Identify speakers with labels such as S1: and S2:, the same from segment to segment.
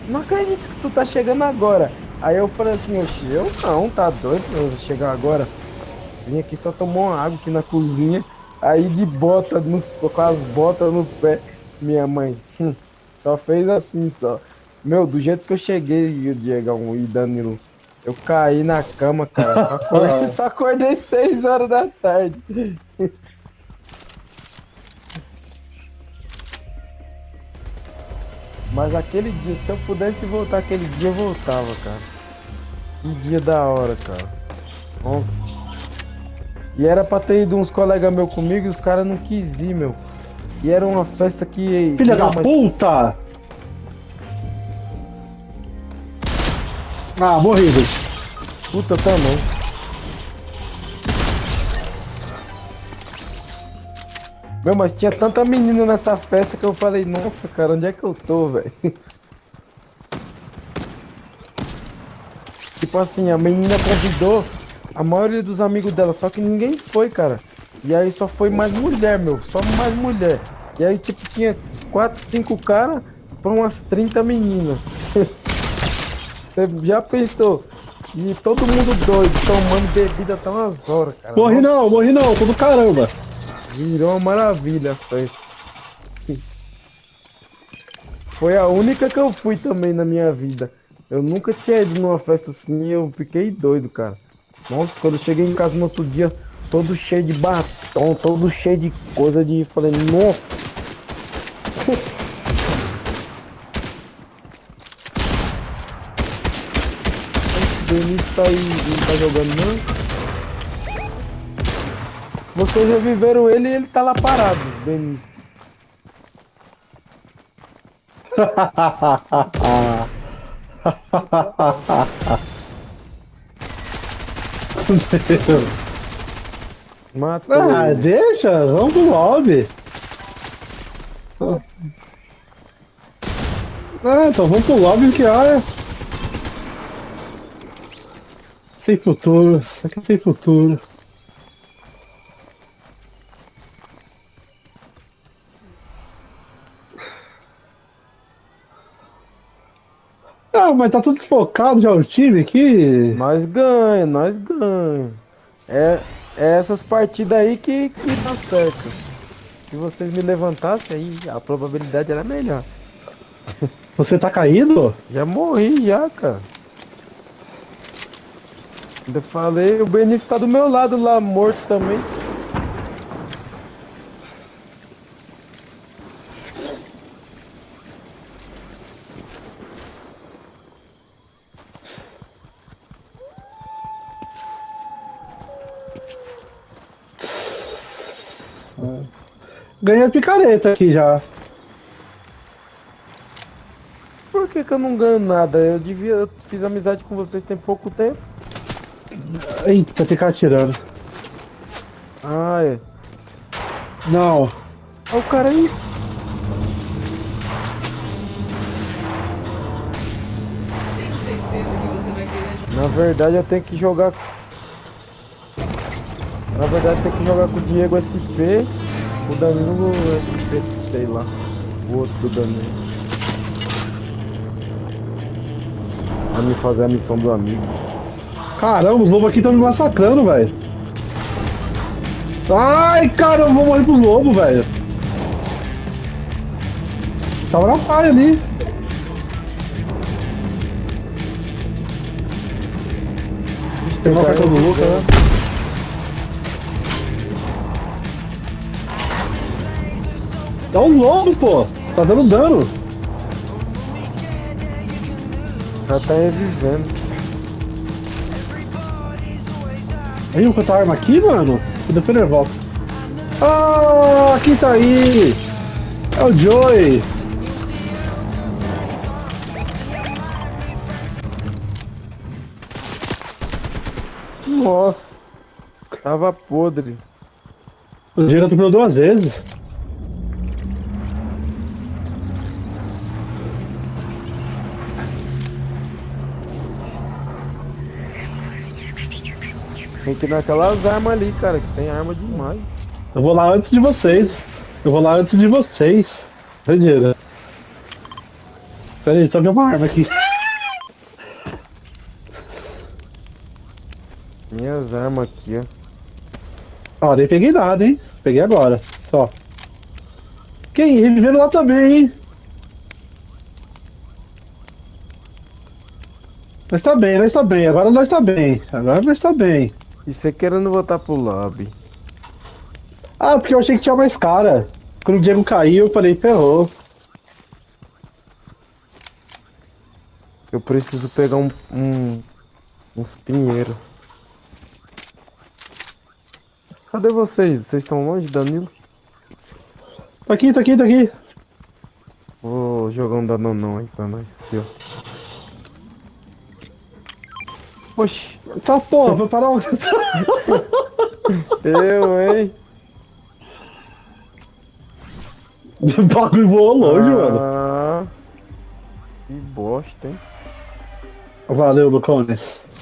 S1: não acredito que tu tá chegando agora. Aí eu falei assim, oxe, eu não, tá doido pra eu chegar agora. Vim aqui só tomar uma água aqui na cozinha. Aí de bota, com as botas no pé, minha mãe. Só fez assim, só. Meu, do jeito que eu cheguei, o Diegão e Danilo, eu caí na cama, cara. Só acordei, só acordei 6 horas da tarde. Mas aquele dia, se eu pudesse voltar aquele dia, eu voltava, cara. Que dia da hora, cara. Nossa. E era pra ter ido uns colegas meus comigo e os caras não quis ir, meu. E era uma festa que.
S2: Filha
S1: Meu,
S2: da
S1: mas.
S2: puta! Ah, morrido.
S1: Puta também. Meu, mas tinha tanta menina nessa festa que eu falei, nossa, cara, onde é que eu tô, velho? Tipo assim, a menina convidou a maioria dos amigos dela, só que ninguém foi, cara. E aí só foi mais mulher, meu, só mais mulher. E aí, tipo, tinha 4, 5 caras pra umas 30 meninas. Você já pensou? E todo mundo doido, tomando bebida até umas horas, cara. Nossa,
S2: Morri não, tô do caramba.
S1: virou uma maravilha a festa. Foi a única que eu fui também na minha vida. Eu nunca tinha ido numa festa assim e eu fiquei doido, cara. Nossa, quando eu cheguei em casa no outro dia, todo cheio de batom, todo cheio de coisa de. Falei, nossa, o Benício tá aí, não tá jogando não? Vocês reviveram ele e ele tá lá parado, Benício. Matou
S2: Ah,
S1: ele.
S2: deixa, vamos pro lobby. Ah, então vamos pro lobby que olha. Sem futuro, isso aqui tem futuro. Ah, mas tá tudo desfocado já o time aqui.
S1: Nós ganha, nós ganha. É essas partidas aí que dá certo. Se vocês me levantassem aí, a probabilidade era melhor.
S2: Você tá caído?
S1: Já morri já, cara. Ainda falei, o Benício tá do meu lado lá, morto também.
S2: Ganhei a picareta aqui já.
S1: Por que que eu não ganho nada? Eu fiz amizade com vocês tem pouco tempo.
S2: Eita, tem cara atirando.
S1: Ah, é.
S2: Não.
S1: Olha o cara aí. Na verdade eu tenho que jogar. Na verdade eu tenho que jogar com o Diego SP, o Danilo SP, sei lá. O outro do Danilo. Pra me fazer a missão do amigo.
S2: Caramba, os lobos aqui estão me massacrando, velho. Ai, caramba, eu vou morrer pros lobos, velho. Tava na praia ali.
S1: Ixi,
S2: Tem uma
S1: cara
S2: carta do Luca, né? É um lobo, pô. Tá dando dano.
S1: Já tá revivendo.
S2: Aí, o quanta arma aqui, mano? E depois ele volta. Ah, quem tá aí? É o Joey.
S1: Nossa, tava podre.
S2: O Joey atropelou 2 vezes.
S1: Tem que ir naquelas armas ali, cara, que tem arma demais.
S2: Eu vou lá antes de vocês. Eu vou lá antes de vocês. Doideira. Pera aí, só vi uma arma aqui.
S1: Minhas armas aqui, ó.
S2: Ó, nem peguei nada, hein? Peguei agora, só. Quem? Revivendo lá também, hein? Nós tá bem, nós tá bem. Agora nós tá bem. Agora nós tá bem.
S1: E você querendo voltar pro lobby?
S2: Ah, porque eu achei que tinha mais cara. Quando o Diego caiu, eu falei, ferrou.
S1: Eu preciso pegar uns pinheiros. Cadê vocês? Vocês estão longe, Danilo?
S2: Tá aqui, tá aqui, tá aqui.
S1: Vou jogar um danonão aí pra nós. Aqui, ó. Oxi,
S2: Tá, porra, vou parar o...
S1: eu, hein?
S2: O bagulho voou longe, mano.
S1: Ah, que bosta, hein?
S2: Valeu, Lucones.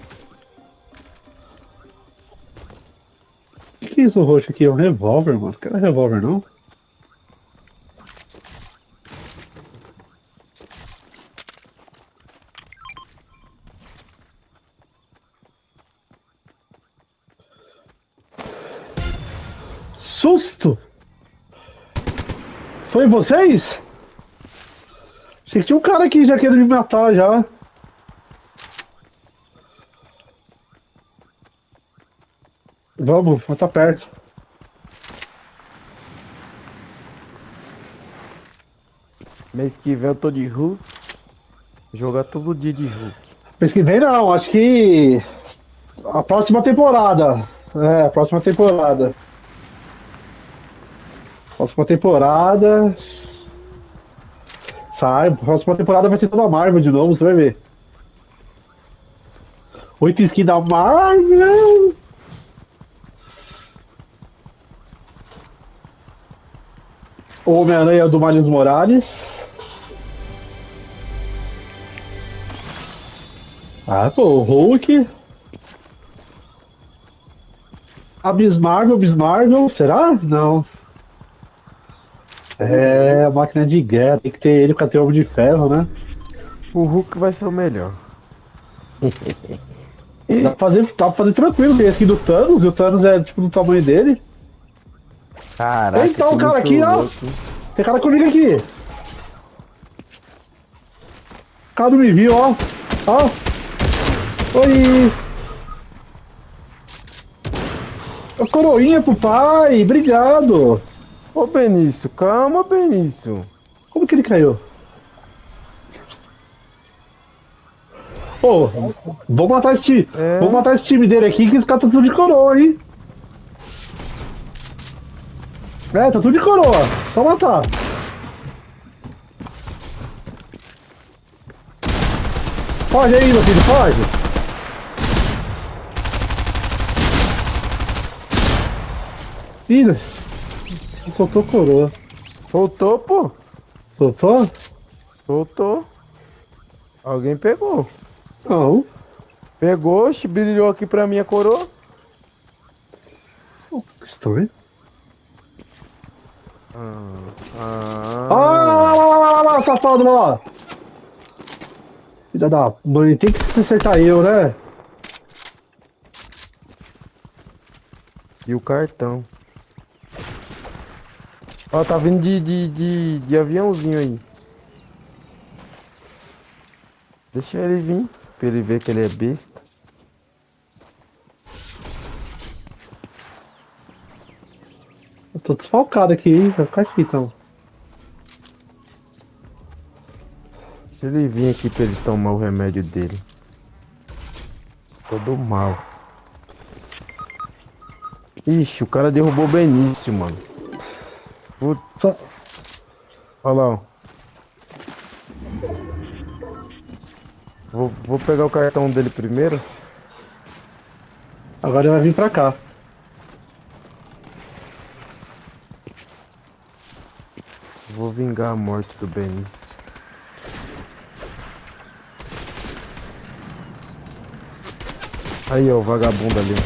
S2: Que é isso roxo aqui? É um revólver, mano. Não quero revólver, não. Susto! Foi vocês? Achei que tinha um cara aqui já querendo me matar já. Vamos tá perto.
S1: Mês que vem eu tô de Hulk. Jogar todo dia de Hulk.
S2: Mês que vem não, acho que a próxima temporada. É, a próxima temporada. Próxima temporada. Sai, próxima temporada vai ter toda a Marvel de novo, você vai ver. 8 skins da Marvel. O Homem-Aranha do Miles Morales. Ah, pô, o Hulk. A Miss Marvel, será? Não. É, a máquina de guerra, tem que ter ele com a ter Homem de Ferro, né?
S1: O Hulk vai ser o melhor.
S2: Dá pra fazer tranquilo, tem aqui do Thanos, e o Thanos é tipo do tamanho dele.
S1: Caraca,
S2: Então,
S1: que
S2: cara,
S1: muito
S2: aqui, ó.
S1: louco, hein?
S2: Tem cara comigo aqui. O cara não me viu, ó. Ó. Oi. A coroinha pro pai, obrigado.
S1: Ô Benício, calma, Benício.
S2: Como que ele caiu? Pô, vou matar esse time.
S1: É.
S2: Vou matar esse time dele aqui que esse cara tá tudo de coroa, hein? É, tá tudo de coroa. Só matar. Foge aí, meu filho, foge. Ih, soltou coroa.
S1: Soltou, pô.
S2: Soltou?
S1: Soltou. Alguém pegou.
S2: Não.
S1: Pegou, brilhou aqui pra mim a coroa.
S2: Que estranho.
S1: Ah.
S2: Safado lá. Filha da mãe, tem que acertar eu, né?
S1: E o cartão. Ó, tá vindo de aviãozinho aí. Deixa ele vir, pra ele ver que ele é besta.
S2: Eu tô desfalcado aqui, hein? Vai ficar aqui então.
S1: Deixa ele vir aqui pra ele tomar o remédio dele. Todo mal. Ixi, o cara derrubou o Benício, mano. Putz. Olha lá, ó. Vou pegar o cartão dele primeiro.
S2: Agora ele vai vir pra cá.
S1: Vou vingar a morte do Benício. Aí, ó, o vagabundo ali.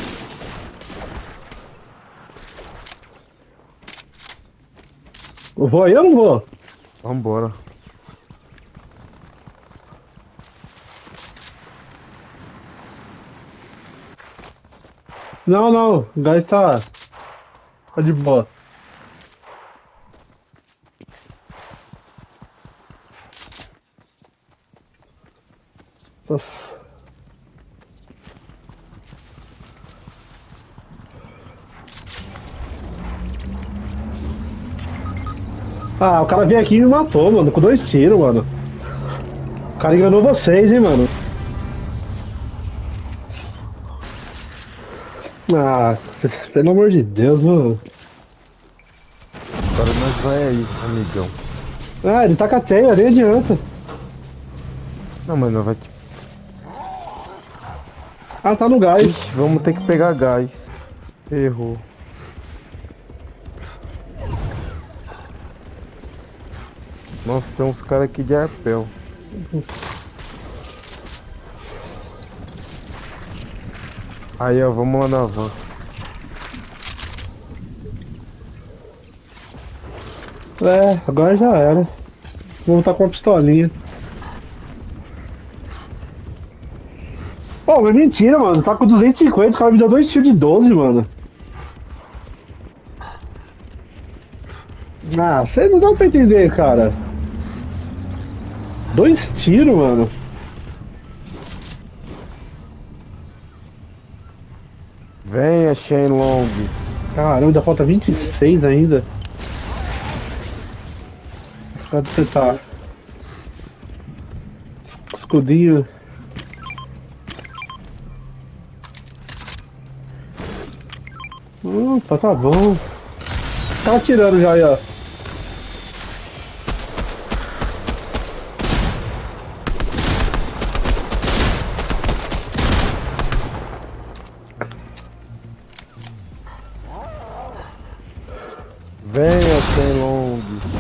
S2: Eu vou aí ou não vou?
S1: Vambora.
S2: Não, não, o gás tá de boa. Nossa. Ah, o cara veio aqui e me matou, mano, com 2 tiros, mano. O cara enganou vocês, hein, mano. Ah, pelo amor de Deus, mano.
S1: Agora nós vai aí, amigão.
S2: Ah, ele tá com a teia, nem adianta.
S1: Não, mas nós vai...
S2: Ah, tá no gás.
S1: Ixi, vamos ter que pegar gás. Errou. Nossa, tem uns caras aqui de arpel. Aí, ó, vamos lá na van.
S2: É, agora já era. Vou voltar com uma pistolinha. Pô, mas mentira, mano. Tá com 250, o cara me deu 2 tiros de 12, mano. Ah, você não dá pra entender, cara. 2 tiros, mano.
S1: Venha, Shenlong.
S2: Caramba, ainda falta 26 ainda. Cadê você tá? Escudinho. Opa, tá bom. Tá atirando já aí, ó.
S1: Venha, Shenlong.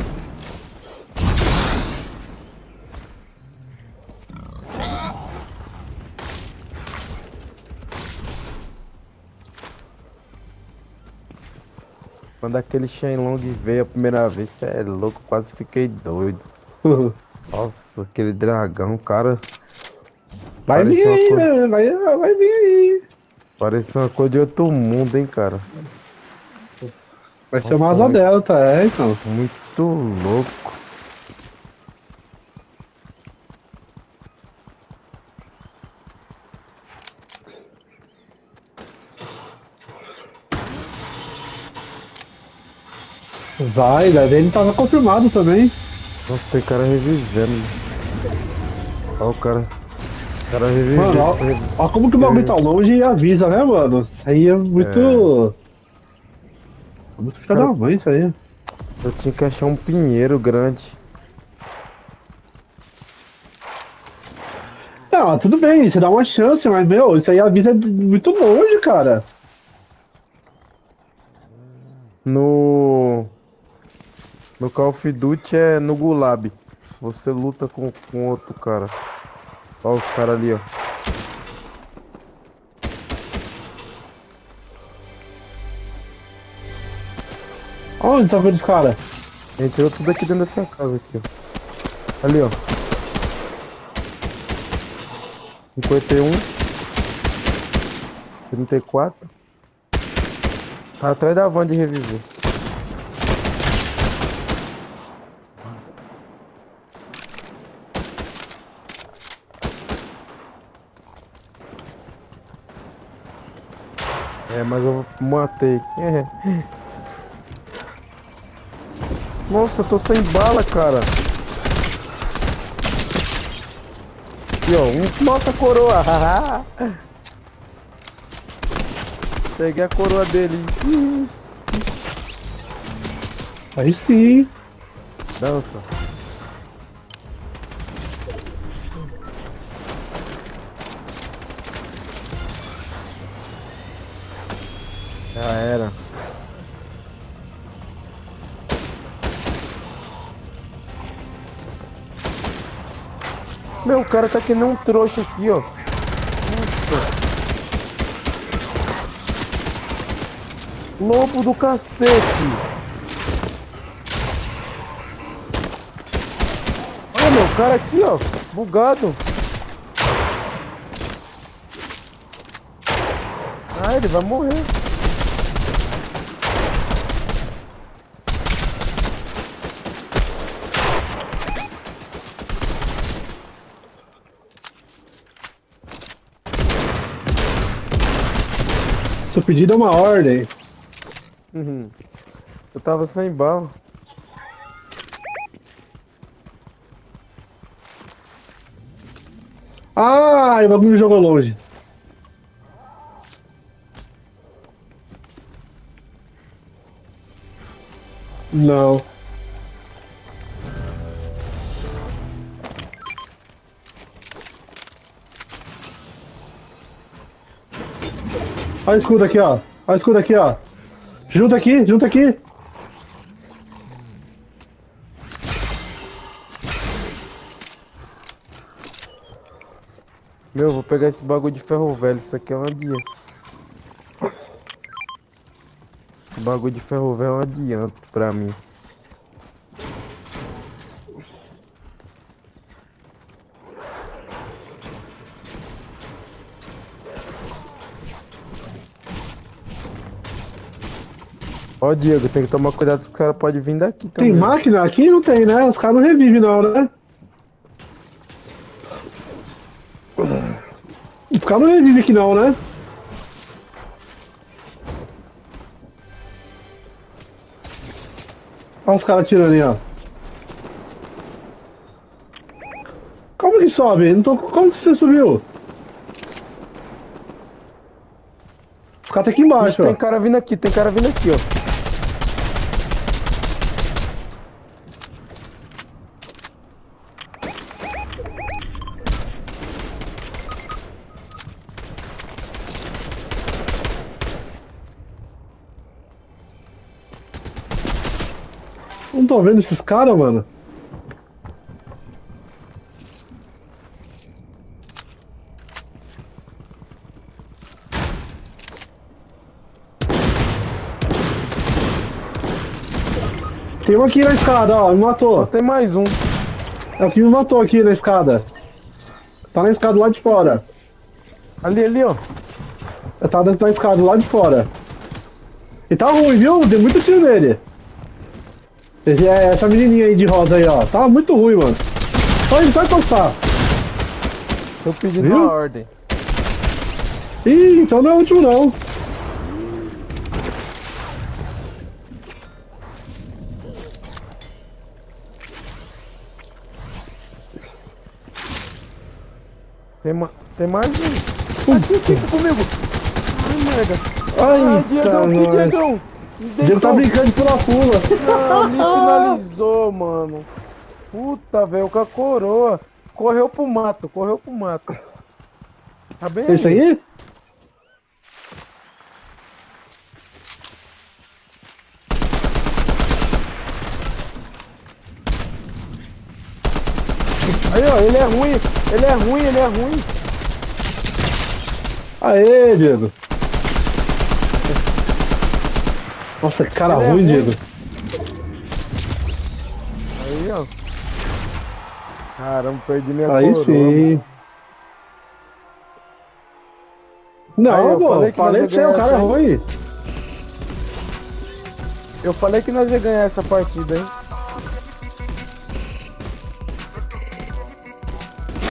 S1: Quando aquele Shenlong veio a primeira vez, cê é louco, quase fiquei doido. Nossa, aquele dragão, cara,
S2: Vai vir
S1: parecia uma
S2: aí,
S1: coisa,
S2: né? Vai vir aí.
S1: parecia uma coisa de outro mundo, hein, cara.
S2: Vai ser uma
S1: Nossa,
S2: asa delta, é, então.
S1: muito louco.
S2: Vai, ele tava confirmado também.
S1: Nossa, tem cara revivendo. Ó, o cara
S2: Mano,
S1: reviveu.
S2: ó como que o bagulho tá longe e avisa, né, mano? Isso aí é muito. É muito filha da
S1: Cara,
S2: mãe, isso aí.
S1: eu tinha que achar um pinheiro grande.
S2: Não, tudo bem, você dá uma chance, mas, meu, isso aí avisa muito longe, cara.
S1: No, no Call of Duty é no Gulag. Você luta com outro cara. Ó os caras ali, ó.
S2: Onde tá vendo os caras?
S1: Entrou tudo aqui dentro dessa casa aqui, ó. Ali, ó. 51. 34. Tá atrás da van de reviver. É, mas eu matei. É. Nossa, eu tô sem bala, cara. Aqui, ó. Nossa, coroa. Peguei a coroa dele.
S2: Aí sim.
S1: Dança. Já era. Meu, o cara tá que nem um trouxa aqui, ó. Nossa. Lobo do cacete. Olha, meu, o cara aqui, ó. Bugado. Ah, ele vai morrer.
S2: Seu pedido é uma ordem.
S1: Uhum. Eu tava sem bala.
S2: Ai, o bagulho me jogou longe. Não. Olha o escudo aqui, ó. Olha o escudo aqui, ó. Junta aqui, junta aqui.
S1: Meu, vou pegar esse bagulho de ferro velho. Isso aqui é uma guia. Esse bagulho de ferro velho é um adianto pra mim. Ó, Diego, tem que tomar cuidado que os caras podem vir daqui também.
S2: Tem máquina aqui? Não tem, né? Os caras não revivem não, né? Os caras não revivem aqui não, né? Olha os caras atirando aí, ó. Como que sobe? Não tô... Como que você subiu? Os caras tá aqui embaixo,
S1: Ixi,
S2: ó.
S1: tem cara vindo aqui, ó.
S2: Não tô vendo esses caras, mano. Tem um aqui na escada, ó. Me
S1: Só
S2: matou.
S1: tem mais um.
S2: É o que me matou aqui na escada. Tá na escada lá de fora.
S1: Ali, ó.
S2: Tá dentro da escada lá de fora. E tá ruim, viu? Deu muito tiro nele. Essa menininha aí de rosa aí, ó. Tá muito ruim, mano. Só ele vai passar.
S1: Tô pedindo
S2: Viu?
S1: uma ordem.
S2: Ih, então não é o último não.
S1: Tem mais um. Aqui comigo. Ai, merda.
S2: Ai,
S1: Diegão, que Diegão? Me
S2: Diego tá
S1: deitou.
S2: brincando de pula-pula.
S1: Não, me finalizou, mano. Puta, velho, com a coroa. Correu pro mato. Tá bem
S2: Esse
S1: ali.
S2: aí?
S1: Aí, ó, ele é ruim.
S2: Aê, Diego. Nossa, que cara
S1: Ele é
S2: ruim,
S1: ruim.
S2: Diego.
S1: Aí, ó. Caramba, perdi minha
S2: Aí
S1: coroa.
S2: sim.
S1: Mano.
S2: Não,
S1: Aí, eu
S2: pô,
S1: falei
S2: falei
S1: que
S2: que você é o
S1: nós ia
S2: cara
S1: ganhar
S2: ruim.
S1: Eu falei que nós ia ganhar essa partida, hein?